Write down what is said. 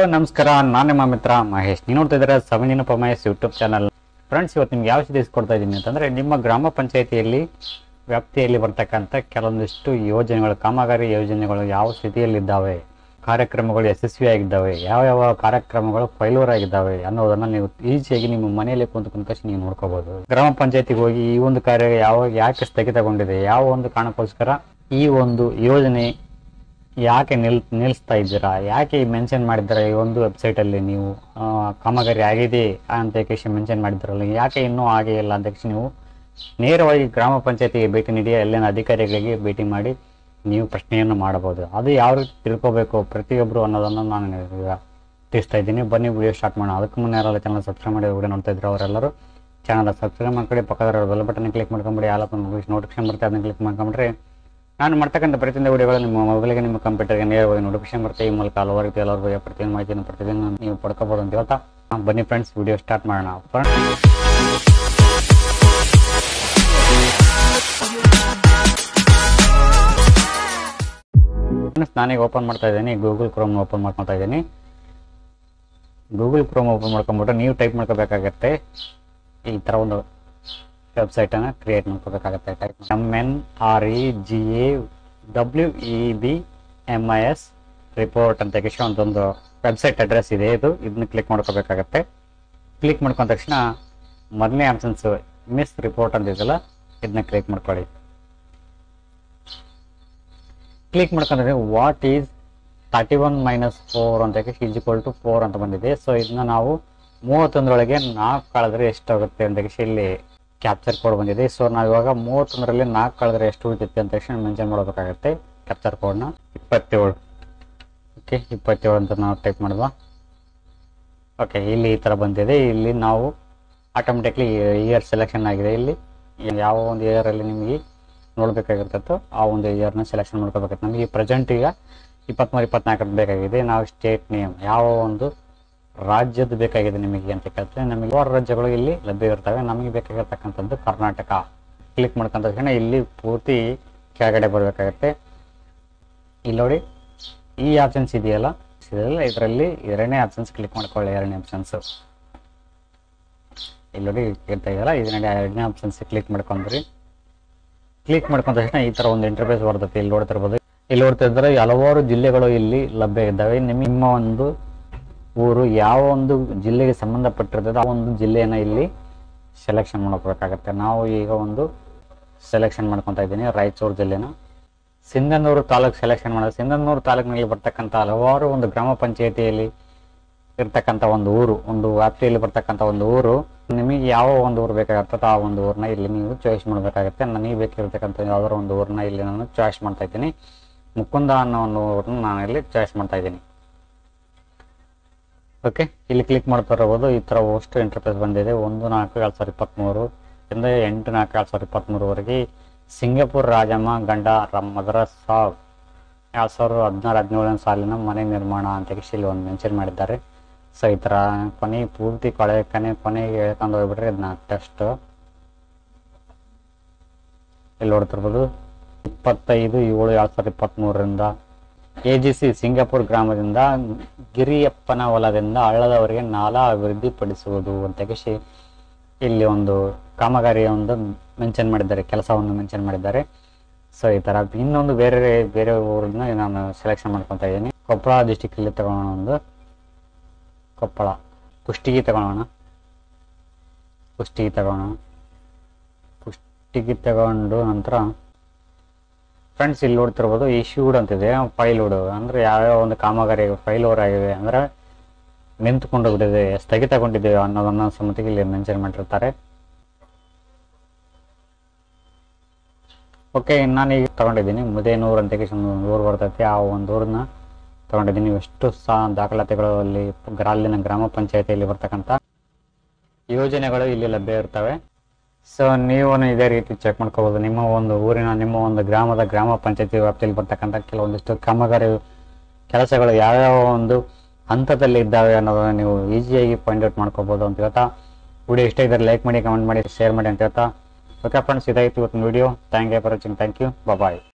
ನಮಸ್ಕಾರ, ನಾನು ನಿಮ್ಮ ಮಿತ್ರ ಮಹೇಶ್. ನೀವು ನೋಡ್ತಾ ಇದ್ದೀರಾ ಸವಿನಿನಪ ಮಹೇಶ್ ಯೂಟ್ಯೂಬ್ ಚಾನಲ್. ಫ್ರೆಂಡ್ಸ್, ಇವತ್ತು ನಿಮ್ಗೆ ಯಾವ ವಿಷಯ ತಿಳಿಸ್ಕೊಡ್ತಾ ಇದ್ದೀನಿ ಅಂತಂದರೆ, ನಿಮ್ಮ ಗ್ರಾಮ ಪಂಚಾಯಿತಿಯಲ್ಲಿ ವ್ಯಾಪ್ತಿಯಲ್ಲಿ ಬರ್ತಕ್ಕಂಥ ಕೆಲವೊಂದಿಷ್ಟು ಯೋಜನೆಗಳು, ಕಾಮಗಾರಿ ಯೋಜನೆಗಳು ಯಾವ ಸ್ಥಿತಿಯಲ್ಲಿದ್ದಾವೆ, ಕಾರ್ಯಕ್ರಮಗಳು ಯಶಸ್ವಿಯಾಗಿದ್ದಾವೆ, ಯಾವ ಕಾರ್ಯಕ್ರಮಗಳು ಫೈಲೂರ್ ಆಗಿದ್ದಾವೆ ಅನ್ನೋದನ್ನು ನೀವು ಈಸಿಯಾಗಿ ನಿಮ್ಮ ಮನೆಯಲ್ಲಿ ಕುಂತ್ಕೊಂಡು ನೀವು ನೋಡ್ಕೋಬಹುದು. ಗ್ರಾಮ ಪಂಚಾಯತಿಗೆ ಹೋಗಿ ಈ ಒಂದು ಕಾರ್ಯ ಯಾಕೆ ಸ್ಥಗಿತಗೊಂಡಿದೆ, ಯಾವ ಒಂದು ಕಾರಣಕ್ಕೋಸ್ಕರ ಈ ಒಂದು ಯೋಜನೆ ಯಾಕೆ ನಿಲ್ಲಿಸ್ತಾ ಇದ್ದೀರಾ, ಯಾಕೆ ಮೆನ್ಷನ್ ಮಾಡಿದ್ದೀರಾ ಈ ಒಂದು ವೆಬ್ಸೈಟಲ್ಲಿ, ನೀವು ಕಾಮಗಾರಿ ಆಗಿದೆ ಅಂತ ಮೆನ್ಷನ್ ಮಾಡಿದ್ದೀರಲ್ಲ, ಯಾಕೆ ಇನ್ನೂ ಆಗೇ ಇಲ್ಲ ಅಂತ ನೀವು ನೇರವಾಗಿ ಗ್ರಾಮ ಪಂಚಾಯತಿಗೆ ಭೇಟಿ ನೀಡಿ ಅಲ್ಲಿನ ಅಧಿಕಾರಿಗಳಿಗೆ ಭೇಟಿ ಮಾಡಿ ನೀವು ಪ್ರಶ್ನೆಯನ್ನು ಮಾಡಬಹುದು. ಅದು ಯಾವ ರೀತಿ ತಿಳ್ಕೋಬೇಕು ಪ್ರತಿಯೊಬ್ಬರು ಅನ್ನೋದನ್ನು ನಾನು ಈಗ ತಿಳಿಸ್ತಾ ಇದ್ದೀನಿ. ಬನ್ನಿ ವಿಡಿಯೋ ಸ್ಟಾರ್ಟ್ ಮಾಡೋಣ. ಅದಕ್ಕೆ ಮುನ್ನ ಯಾರೆಲ್ಲ ಚಾನಲ್ ಸಬ್ಸ್ಕ್ರೈಬ್ ಮಾಡಿ ವಿಡಿಯೋ ನೋಡ್ತಾ ಇದ್ರು ಅವರೆಲ್ಲರೂ ಚಾನಲ್ ಸಬ್ಸ್ಕ್ರೈಬ್ ಮಾಡ್ಕೊಳ್ಳಿ, ಪಕ್ಕದ ಬೆಲ್ ಬಟನ್ ಕ್ಲಿಕ್ ಮಾಡ್ಕೊಂಬಿಡಿ, ನೋಟಿಫಿಕೇಶನ್ ಬರುತ್ತೆ ಅದನ್ನ ಕ್ಲಿಕ್ ಮಾಡ್ಕೊಂಡ್ರೆ ನಾನು ಮಾಡ್ತಕ್ಕಂಥ ಪ್ರತಿಯೊಂದು ವಿಡಿಯೋಗಳು ನಿಮ್ಮ ಮೊಬೈಲ್ಗೆ, ನಿಮ್ಮ ಕಂಪ್ಯೂಟರ್ಗೆ ನೇರವಾಗಿ ನೋಟಿಫಿಕೇಶನ್ ಬರುತ್ತೆ. ಈ ಮೂಲಕ ಹಲವಾರು ರೀತಿ ಎಲ್ಲರಿಗೂ ಪ್ರತಿಯೊಂದು ಮಾಹಿತಿಯನ್ನು ಪ್ರತಿದಿನ ನೀವು ಪಡ್ಕೋಬಹುದು ಅಂತ ಹೇಳ್ತಾ ಬನ್ನಿ ಫ್ರೆಂಡ್ಸ್ ವಿಡಿಯೋ ಸ್ಟಾರ್ಟ್ ಮಾಡೋಣ. ನಾನೀಗ ಓಪನ್ ಮಾಡ್ತಾ ಇದ್ದೀನಿ, ಗೂಗಲ್ ಕ್ರೋಮ್ ಓಪನ್ ಮಾಡ್ಕೊತಾ ಇದ್ದೀನಿ. ಗೂಗಲ್ ಕ್ರೋಮ್ ಓಪನ್ ಮಾಡ್ಕೊಂಡ್ಬಿಟ್ರೆ ನೀವು ಟೈಪ್ ಮಾಡ್ಕೋಬೇಕಾಗತ್ತೆ, ಈ ಥರ ಒಂದು ವೆಬ್ಸೈಟನ್ನು ಕ್ರಿಯೇಟ್ ಮಾಡ್ಕೋಬೇಕಾಗತ್ತೆ. ಟೈಪ್ MNREGAWEBMIS ರಿಪೋರ್ಟ್ ಅಂತ ಒಂದೊಂದು ವೆಬ್ಸೈಟ್ ಅಡ್ರೆಸ್ ಇದೆ. ಇದನ್ನ ಕ್ಲಿಕ್ ಮಾಡ್ಕೋಬೇಕಾಗತ್ತೆ. ಕ್ಲಿಕ್ ಮಾಡ್ಕೊಂಡ ತಕ್ಷಣ ಮೊದಲನೇ ಆಪ್ಷನ್ಸ್ ಮಿಸ್ ರಿಪೋರ್ಟ್ ಅಂತ ಇದೆಯಲ್ಲ, ಇದನ್ನ ಕ್ಲಿಕ್ ಮಾಡ್ಕೊಳ್ಳಿ. ಕ್ಲಿಕ್ ಮಾಡ್ಕೊಂಡ್ರೆ ವಾಟ್ ಈಸ್ 31 - 4 ಅಂತ = 4 ಅಂತ ಬಂದಿದೆ. ಸೊ ಇದನ್ನ ನಾವು 31ರೊಳಗೆ 4 ಕಳೆದ್ರೆ ಎಷ್ಟಾಗುತ್ತೆ ಅಂತ ಇಲ್ಲಿ ಕ್ಯಾಪ್ಚರ್ ಕೋಡ್ ಬಂದಿದೆ. ಸೊ ನಾವು ಇವಾಗ 31ರಲ್ಲಿ 4 ಕಳೆದ್ರೆ ಎಷ್ಟು ಉಳಿತೈತೆ ಅಂತ ಮೆನ್ಷನ್ ಮಾಡಬೇಕಾಗತ್ತೆ. ಕ್ಯಾಪ್ಚರ್ ಕೋಡ್ನ 27. ಓಕೆ, 27 ಅಂತ ನಾವು ಟೈಪ್ ಮಾಡಿದ್ವಾ. ಓಕೆ, ಇಲ್ಲಿ ಈ ಥರ ಬಂದಿದೆ. ಇಲ್ಲಿ ನಾವು ಆಟೋಮೆಟಿಕ್ಲಿ ಇಯರ್ ಸೆಲೆಕ್ಷನ್ ಆಗಿದೆ. ಇಲ್ಲಿ ಯಾವ ಒಂದು ಇಯರಲ್ಲಿ ನಿಮಗೆ ನೋಡಬೇಕಾಗಿರ್ತೋ ಆ ಒಂದು ಇಯರ್ನ ಸೆಲೆಕ್ಷನ್ ಮಾಡ್ಕೋಬೇಕಾಗುತ್ತೆ. ನಮಗೆ ಪ್ರೆಸೆಂಟ್ ಈಗ 23-24 ಬೇಕಾಗಿದೆ. ನಾವು ಸ್ಟೇಟ್ ನೇಮ್ ಯಾವ ಒಂದು ರಾಜ್ಯದ ಬೇಕಾಗಿದೆ ನಿಮಗೆ ಅಂತ ಕೇಳ್ತಾರೆ. ನಮಗೆ 6 ರಾಜ್ಯಗಳು ಇಲ್ಲಿ ಲಭ್ಯ ಇರ್ತವೆ. ನಮಗೆ ಬೇಕಾಗಿರ್ತಕ್ಕಂಥದ್ದು ಕರ್ನಾಟಕ. ಕ್ಲಿಕ್ ಮಾಡ್ಕೊಂಡ ತಕ್ಷಣ ಇಲ್ಲಿ ಪೂರ್ತಿ ಕೆಳಗಡೆ ಬರಬೇಕಾಗತ್ತೆ. ಇಲ್ಲಿ ನೋಡಿ ಈ ಆಪ್ಷನ್ಸ್ ಇದೆಯಲ್ಲ, ಇದರಲ್ಲಿ 2ನೇ ಆಪ್ಷನ್ಸ್ ಕ್ಲಿಕ್ ಮಾಡ್ಕೊಳ್ಳಿ. 2ನೇ ಆಪ್ಷನ್ಸ್ ಇಲ್ಲಿ ನೋಡಿ ಇರ್ತಾ ಇದೆಯಲ್ಲ, 2ನೇ ಆಪ್ಷನ್ಸ್ ಕ್ಲಿಕ್ ಮಾಡ್ಕೊಂಡ್ರಿ. ಕ್ಲಿಕ್ ಮಾಡ್ಕೊಂಡ ತಕ್ಷಣ ಈ ಥರ ಒಂದು ಇಂಟರ್ಫೇಸ್ ಬರ್ತದೆ. ಇಲ್ಲಿ ನೋಡ್ತಿರ್ಬೋದು, ಇಲ್ಲಿ ನೋಡ್ತಾ ಇದ್ರೆ ಹಲವಾರು ಜಿಲ್ಲೆಗಳು ಇಲ್ಲಿ ಲಭ್ಯ ಇದ್ದಾವೆ. ನಿಮ್ಮ ಒಂದು ಊರು ಯಾವ ಒಂದು ಜಿಲ್ಲೆಗೆ ಸಂಬಂಧಪಟ್ಟಿರ್ತದೆ ಆ ಒಂದು ಜಿಲ್ಲೆಯನ್ನು ಇಲ್ಲಿ ಸೆಲೆಕ್ಷನ್ ಮಾಡ್ಕೋಬೇಕಾಗತ್ತೆ. ನಾವು ಈಗ ಒಂದು ಸೆಲೆಕ್ಷನ್ ಮಾಡ್ಕೊತಾ ಇದ್ದೀನಿ ರಾಯಚೂರು ಜಿಲ್ಲೆನ. ಸಿಂಧನೂರು ತಾಲೂಕು ಸೆಲೆಕ್ಷನ್ ಮಾಡೋದು. ಸಿಂಧನೂರು ತಾಲೂಕಿನಲ್ಲಿ ಬರ್ತಕ್ಕಂಥ ಹಲವಾರು ಒಂದು ಗ್ರಾಮ ಪಂಚಾಯಿತಿಯಲ್ಲಿ ಇರ್ತಕ್ಕಂಥ ಒಂದು ಊರು, ಒಂದು ವ್ಯಾಪ್ತಿಯಲ್ಲಿ ಬರ್ತಕ್ಕಂಥ ಒಂದು ಊರು, ನಿಮಗೆ ಯಾವ ಒಂದು ಊರು ಬೇಕಾಗಿರ್ತದೆ ಆ ಒಂದು ಊರನ್ನ ಇಲ್ಲಿ ನೀವು ಚಾಯ್ಸ್ ಮಾಡಬೇಕಾಗತ್ತೆ. ನನಗೆ ಬೇಕಿರ್ತಕ್ಕಂಥ ಯಾವ್ದಾದ್ರು ಒಂದು ಊರನ್ನ ಇಲ್ಲಿ ನಾನು ಚಾಯ್ಸ್ ಮಾಡ್ತಾ ಇದ್ದೀನಿ. ಮುಕುಂದ ಅನ್ನೋ ಒಂದು ಊರನ್ನ ನಾನು ಇಲ್ಲಿ ಚಾಯ್ಸ್ ಮಾಡ್ತಾ ಇದ್ದೀನಿ. ಓಕೆ, ಇಲ್ಲಿ ಕ್ಲಿಕ್ ಮಾಡ್ತಾ ಇರಬಹುದು. ಈ ಥರ ಅಷ್ಟು ಇಂಟರ್ಫೇಸ್ ಬಂದಿದೆ. 1-4-2023 ಇಂದ 8-4-2023ವರೆಗೆ ಸಿಂಗಪುರ್ ರಾಜಮ್ಮ ಗಂಡ ಮದರಸ್ ಸಾಬ್ 2016-17 ಸಾಲಿನ ಮನೆ ನಿರ್ಮಾಣ ಅಂತ ಇಲ್ಲಿ ಒಂದು ಮೆನ್ಷನ್ ಮಾಡಿದ್ದಾರೆ. ಸೊ ಈ ಥರ ಪೂರ್ತಿ ಕೊನೆಗೆ ಹೇಳ್ಕೊಂಡು ಹೋಗ್ಬಿಟ್ರೆ ಇದನ್ನ ಟೆಸ್ಟ್ ಇಲ್ಲಿ ನೋಡ್ತಿರ್ಬೋದು. 25/7/2023ರಿಂದ AGC ಸಿಂಗಪುರ್ ಗ್ರಾಮದಿಂದ ಗಿರಿಯಪ್ಪನ ಹೊಲದಿಂದ ಹಳ್ಳದವರೆಗೆ ನಾಲಾ ಅಭಿವೃದ್ಧಿಪಡಿಸುವುದು ಅಂತ ಇಲ್ಲಿ ಒಂದು ಕಾಮಗಾರಿಯ ಒಂದು ಮೆನ್ಷನ್ ಮಾಡಿದ್ದಾರೆ, ಕೆಲಸವನ್ನು ಮೆನ್ಷನ್ ಮಾಡಿದ್ದಾರೆ. ಸೊ ಈ ಥರ ಇನ್ನೊಂದು ಬೇರೆ ಊರನ್ನ ನಾನು ಸೆಲೆಕ್ಷನ್ ಮಾಡ್ಕೊತಾ ಇದ್ದೀನಿ. ಕೊಪ್ಪಳ ಡಿಸ್ಟಿಕಲ್ಲಿ ತಗೊಳ್ಳೋಣ. ಒಂದು ಕೊಪ್ಪಳ ಕುಷ್ಟಗಿ ತಗೊಂಡು ನಂತರ ಫ್ರೆಂಡ್ಸ್ ಇಲ್ಲಿ ನೋಡ್ತಿರ್ಬೋದು ಇಶ್ಯೂಡ್ ಅಂತಿದೆ. ಫೈಲೂಡ್ ಅಂದರೆ ಯಾವ್ಯಾವ ಒಂದು ಕಾಮಗಾರಿ ಫೈಲೂರ್ ಆಗಿದೆ ಅಂದರೆ ನಿಂತ್ಕೊಂಡು ಬಿಟ್ಟಿದೆ, ಸ್ಥಗಿತಗೊಂಡಿದ್ದೇವೆ ಅನ್ನೋದನ್ನ ಸಮಿತಿಗೆ ಇಲ್ಲಿ ಮೆನ್ಷನ್ ಮಾಡಿರ್ತಾರೆ. ಓಕೆ, ನಾನೀಗ ತಗೊಂಡಿದ್ದೀನಿ ಮುದೇನೂರು ಅಂತ ಒಂದು ಊರು ಬರ್ತೈತೆ. ಆ ಒಂದು ಊರನ್ನ ತಗೊಂಡಿದ್ದೀನಿ. ಎಷ್ಟು ದಾಖಲಾತಿಗಳು ಅಲ್ಲಿನ ಗ್ರಾಮ ಪಂಚಾಯತಿಯಲ್ಲಿ ಬರ್ತಕ್ಕಂಥ ಯೋಜನೆಗಳು ಇಲ್ಲಿ ಲಭ್ಯ ಇರ್ತವೆ. ಸೊ ನೀವು ಇದೇ ರೀತಿ ಚೆಕ್ ಮಾಡ್ಕೋಬಹುದು. ನಿಮ್ಮ ಒಂದು ಊರಿನ, ನಿಮ್ಮ ಒಂದು ಗ್ರಾಮ ಪಂಚಾಯತಿ ವ್ಯಾಪ್ತಿಯಲ್ಲಿ ಬರ್ತಕ್ಕಂಥ ಕೆಲವೊಂದಿಷ್ಟು ಕಾಮಗಾರಿ ಕೆಲಸಗಳು ಯಾವ್ಯಾವ ಒಂದು ಹಂತದಲ್ಲಿ ಇದ್ದಾವೆ ಅನ್ನೋದನ್ನ ನೀವು ಈಸಿಯಾಗಿ ಪಾಯಿಂಟ್ ಔಟ್ ಮಾಡ್ಕೋಬಹುದು ಅಂತ ಹೇಳ್ತಾ ವಿಡಿಯೋ ಇಷ್ಟ ಇದ್ದರೆ ಲೈಕ್ ಮಾಡಿ, ಕಮೆಂಟ್ ಮಾಡಿ, ಶೇರ್ ಮಾಡಿ ಅಂತ ಹೇಳ್ತಾ ಓಕೆ ಫ್ರೆಂಡ್ಸ್, ಇದಾಯಿತು ಇವತ್ತಿನ video. Thank you for watching. Thank you. Bye.